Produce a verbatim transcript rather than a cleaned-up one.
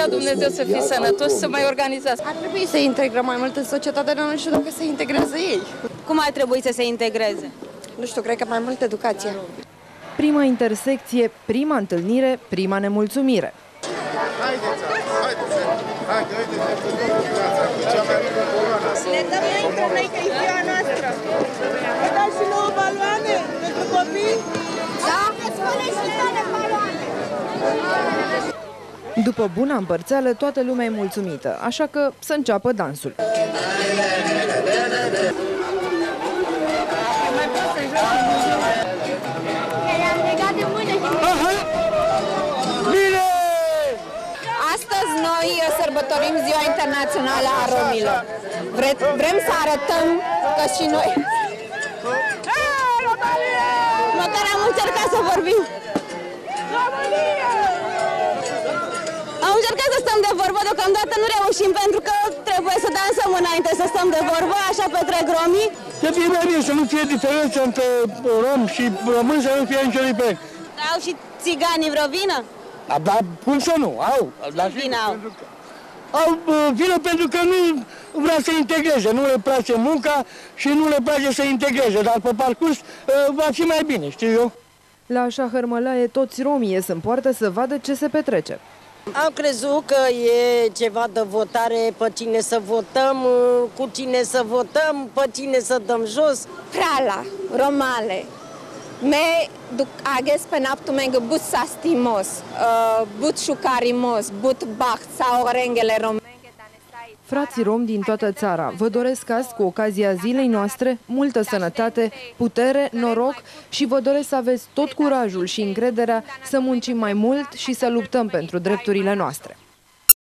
dea Dumnezeu să fie sănătos, să mai organizați. Ar trebui să integră mai mult în societate, dar nu știu dacă se integrează ei. Cum ar trebui să se integreze? Nu știu, cred că mai mult educație. Prima intersecție, prima întâlnire, prima nemulțumire. Haideți, haideți, haideți, haideți, le dăm noi între noi că e ziua noastră. Vă dați și nouă baloane pentru copii? Da, spune și tale baloane. După buna împărțeală, toată lumea e mulțumită, așa că să înceapă dansul. Astăzi noi sărbătorim Ziua Internațională a Romilor. Vre vrem să arătăm că și noi... Măcar am încercat să vorbim. Am încercat să stăm de vorbă, deocamdată nu reușim pentru că trebuie să dansăm înainte să stăm de vorbă, așa petrec romii. Să fie mai bine, să nu fie diferență între rom și român, să nu fie nicio diferență. Au și țiganii vreo vină? Dar cum să nu? Au. Dar vină au? Au vină pentru că nu vrea să integreze, nu le place munca și nu le place să integreze, dar pe parcurs va fi mai bine, știu eu. La așa hărmălaie, toți romii ies în poartă să vadă ce se petrece. Am crezut că e ceva de votare, pe cine să votăm, cu cine să votăm, pe cine să dăm jos. Prala, romale, me duk ages penaptu menge but sastimos, but șucarimos, but baht sau orengele romene. Frații romi din toată țara, vă doresc azi, cu ocazia zilei noastre, multă sănătate, putere, noroc și vă doresc să aveți tot curajul și încrederea să muncim mai mult și să luptăm pentru drepturile noastre.